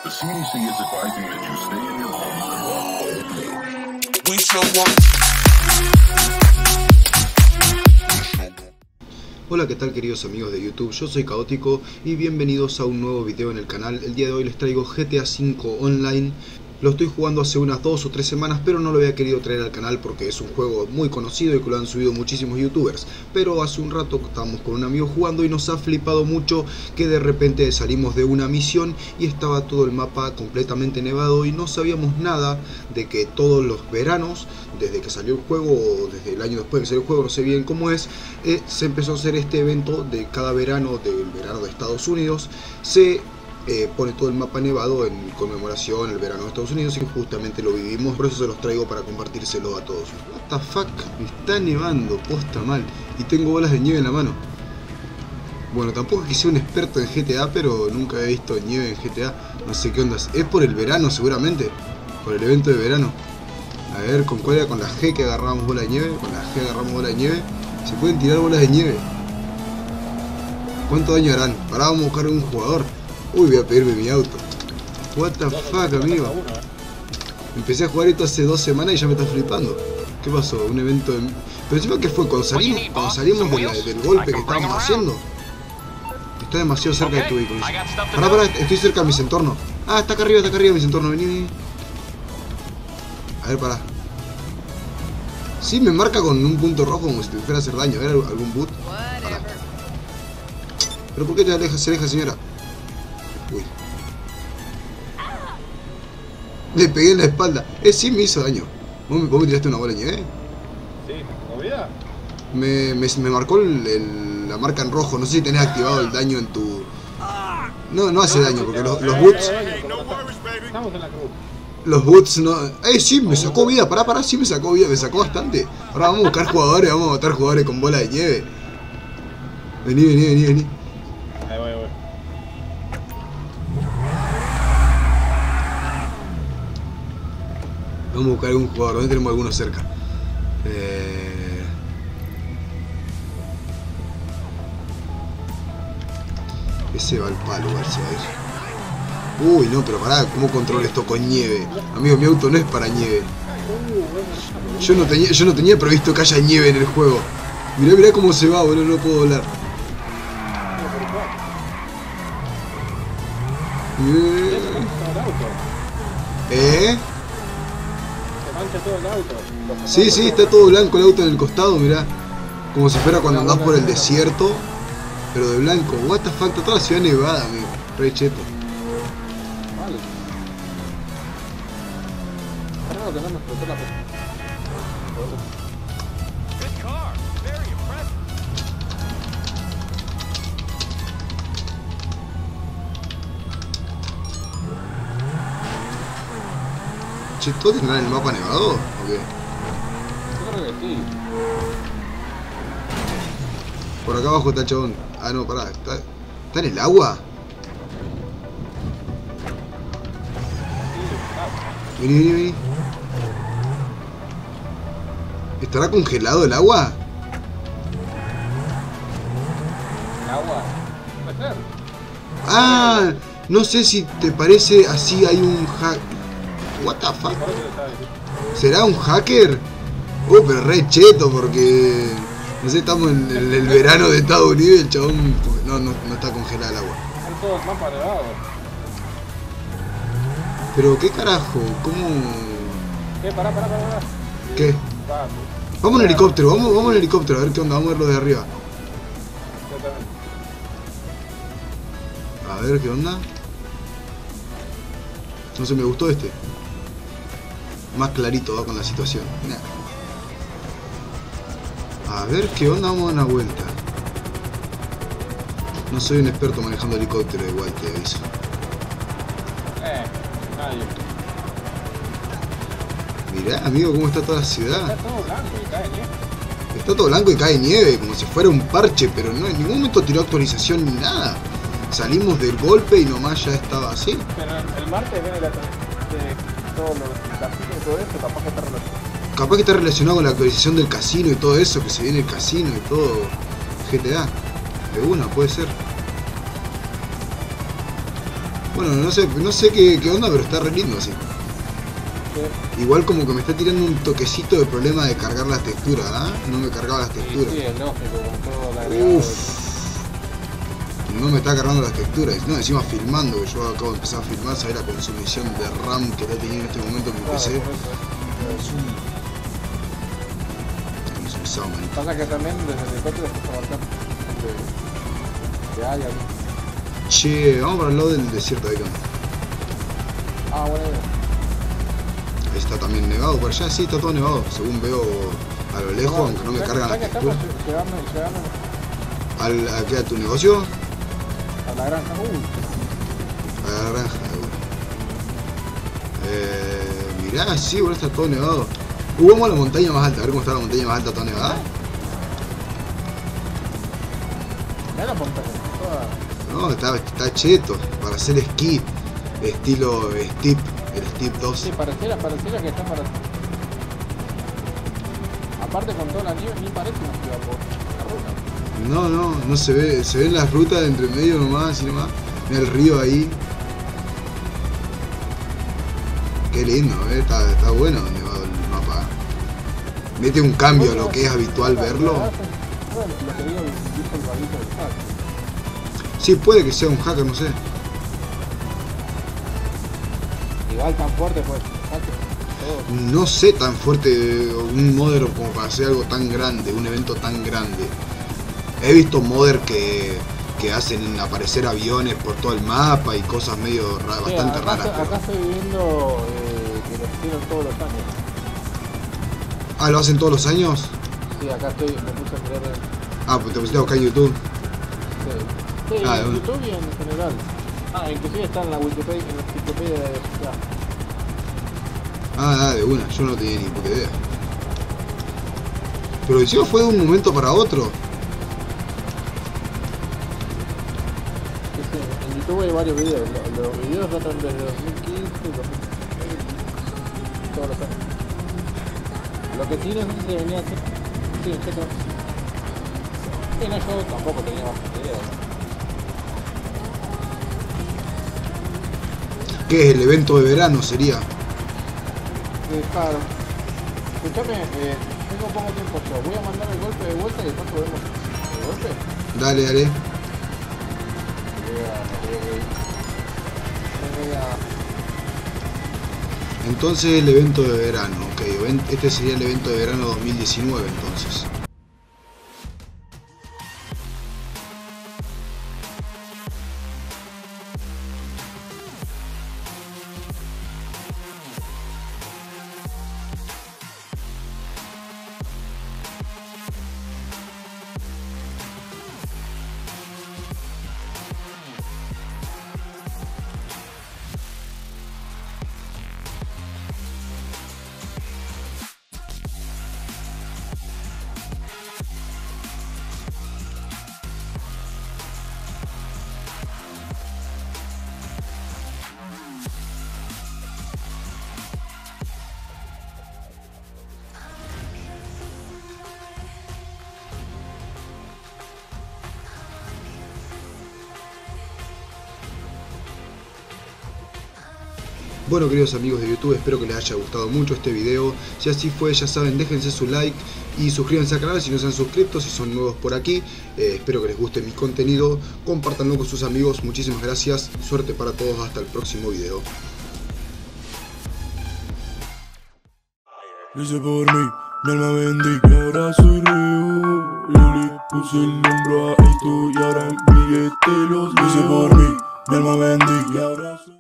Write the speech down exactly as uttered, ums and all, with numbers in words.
The C D C is advising that you stay in your home. We show Hola, ¿qué tal queridos amigos de YouTube? Yo soy Caótico y bienvenidos a un nuevo video en el canal. El día de hoy les traigo G T A cinco Online. Lo estoy jugando hace unas dos o tres semanas, pero no lo había querido traer al canal porque es un juego muy conocido y que lo han subido muchísimos youtubers. Pero hace un rato estábamos con un amigo jugando y nos ha flipado mucho que de repente salimos de una misión y estaba todo el mapa completamente nevado y no sabíamos nada de que todos los veranos, desde que salió el juego o desde el año después de que salió el juego, no sé bien cómo es, eh, se empezó a hacer este evento de cada verano, del verano de Estados Unidos, se... Eh, pone todo el mapa nevado en conmemoración al verano de Estados Unidos y justamente lo vivimos, por eso se los traigo para compartírselo a todos. What the fuck, me está nevando, posta mal, y tengo bolas de nieve en la mano. Bueno, tampoco es que sea un experto en G T A, pero nunca he visto nieve en G T A, no sé qué onda, es por el verano seguramente, por el evento de verano. A ver, ¿con cuál era? Con la G que agarramos bola de nieve, con la G agarramos bola de nieve, se pueden tirar bolas de nieve. ¿Cuánto daño harán? Ahora vamos a buscar un jugador. Uy, voy a pedirme mi auto. What the fuck, amigo. Empecé a jugar esto hace dos semanas y ya me está flipando. ¿Qué pasó? Un evento de... Pero encima que fue cuando salimos, cuando salimos de la, del golpe que estábamos haciendo. Está demasiado cerca de tu vehículo. Pará, pará, estoy cerca de mi entorno. Ah, está acá arriba, está acá arriba mi entorno. Vení, vení. A ver, pará. Sí, me marca con un punto rojo como si te fuera a hacer daño. A ver, algún boot. Pará. ¿Pero por qué te alejas, se aleja, señora? Uy. Le pegué en la espalda. Eh, sí me hizo daño. ¿Vos me, vos me tiraste una bola de nieve? Sí, ¿movida? Me, me, me marcó el, el, la marca en rojo. No sé si tenés activado el daño en tu... No, no hace daño porque los, los boots... Estamos en la cruz. Los boots no... Eh, sí, me sacó vida. Pará, pará, sí me sacó vida. Me sacó bastante. Ahora vamos a buscar jugadores. Vamos a matar jugadores con bola de nieve. Vení, vení, vení, vení. Ahí voy, ahí voy. Vamos a buscar algún jugador, ¿dónde tenemos alguno cerca? Eh... Ese va al palo, a ver si va a ir. Uy, no, pero pará, ¿cómo controlo esto con nieve? Amigo, mi auto no es para nieve. Yo no tenía, yo no tenía previsto que haya nieve en el juego. Mirá, mirá cómo se va, boludo, no puedo volar. ¿Eh? Todo el auto. Sí, sí, está todo blanco el auto en el costado, mirá. Como si fuera cuando andás por el desierto, pero de blanco. What the fuck, está toda la ciudad nevada, amigo. Re cheto. Vale. Es raro que no me explotó la... Che, ¿todos tendrán el mapa nevado? ¿O qué? Yo creo que sí. Por acá abajo está el chabón. Ah, no, pará. ¿Está, ¿está en el agua? Vení, vení, vení. ¿Estará congelado el agua? ¿El agua? Puede ser. Ah, no sé si te parece así hay un hack. What the fuck? ¿Será un hacker? Uh, pero re cheto porque... No sé, estamos en, en el verano de Estados Unidos y el chabón... No, no, no está congelada el agua. Están todos más nevados. Pero qué carajo, ¿cómo...? Eh, pará, pará, pará, pará. ¿Qué? Va. Vamos en helicóptero, vamos, vamos en helicóptero, a ver qué onda, vamos a verlo de arriba. A ver qué onda. No sé, me gustó este. Más clarito va con la situación. Nah. A ver qué onda, vamos a dar una vuelta. No soy un experto manejando helicóptero, igual te aviso. Eh, nadie. Mirá, amigo, cómo está toda la ciudad. Está todo blanco y cae nieve. Está todo blanco y cae nieve, como si fuera un parche, pero no en ningún momento tiró actualización ni nada. Salimos del golpe y nomás ya estaba así. Pero el martes viene la... de todo lo de casino y todo eso, capaz que está relacionado. Capaz que está relacionado con la actualización del casino y todo eso, que se viene el casino y todo. G T A. De una, puede ser. Bueno, no sé, no sé qué, qué onda, pero está re lindo así. Sí. Igual como que me está tirando un toquecito de problema de cargar las texturas, ¿ah? No me cargaba las Sí, texturas. sí, es lógico, con todo el agregado. Uff. No me está cargando las texturas. No, encima filmando, que yo acabo de empezar a filmar, sabés la consumición de RAM que está teniendo en este momento en mi Claro, P C. por eso. Es un sao, manito. Pasa que también desde el helicóptero se está marcando de, de área. ¿No? Che, vamos para el lado del desierto de acá. Ah, bueno, Ahí está también nevado por allá, sí, está todo nevado, según veo a lo lejos, no, aunque no me ya- cargan ya las que estamos texturas. llegando, llegando ¿Al, ¿A qué? ¿A tu negocio? a la granja. Uh, A la granja, eh, mirá, sí, bueno, está todo nevado. Uh, vamos a la montaña más alta, a ver cómo está la montaña más alta, toda nevada. mirá la montaña. Toda... No, está, está cheto, para hacer esquí, estilo Steep, el Steep dos. Sí, pareciera, pareciera que está para... Aparte con toda la nieve, ni parece una ciudad por la ruta. No, no, no se ve, se ven las rutas de entre medio nomás y nomás. Mira el río ahí. Qué lindo, eh, está, está bueno nevado el mapa. Mete un cambio a lo que es habitual verlo. Bueno, lo que digo, dijo el babito del hack. Sí, puede que sea un hacker, no sé. Igual tan fuerte pues, hacker, todo. No sé tan fuerte un modder como para hacer algo tan grande, un evento tan grande. He visto modder que, que hacen aparecer aviones por todo el mapa y cosas medio ra- Sí, bastante acá, raras. Acá Pero... estoy viendo eh, que lo hicieron todos los años. Ah, ¿lo hacen todos los años? Sí, acá estoy, me puse a mirar el... Ah, pues te pusiste a buscar en YouTube. Sí, sí Ah, en bueno. YouTube y en general. Ah, inclusive está en la Wikipedia, en la Wikipedia de la ciudad. Ah, ah, de una, yo no tenía ni puta idea. Pero encima fue de un momento para otro. Sí, sí, en YouTube hay varios videos. Los, los videos datan desde dos mil quince, dos mil dieciséis, todos los años. Lo que sí no sé si se venía a hacer. Sí, en serio. Sí, no, yo tampoco tenía más idea. ¿Qué es el evento de verano sería? Eh, claro. Escuchame, eh, tengo poco tiempo yo. Voy a mandar el golpe de vuelta y después vemos el golpe. Dale, dale. Voy a, voy a, voy a... Entonces el evento de verano, ok. even- Este sería el evento de verano dos mil diecinueve entonces. Bueno, queridos amigos de YouTube, espero que les haya gustado mucho este video. Si así fue, ya saben, déjense su like y suscríbanse al canal si no se han suscrito, si son nuevos por aquí. Eh, espero que les guste mi contenido, compártanlo con sus amigos. Muchísimas gracias, suerte para todos, hasta el próximo video. Lo hice por mí, mi alma vendí y ahora soy reo. Yo le puse el nombre a esto y ahora en billete los leo. Lo hice por mí, mi alma vendí y ahora soy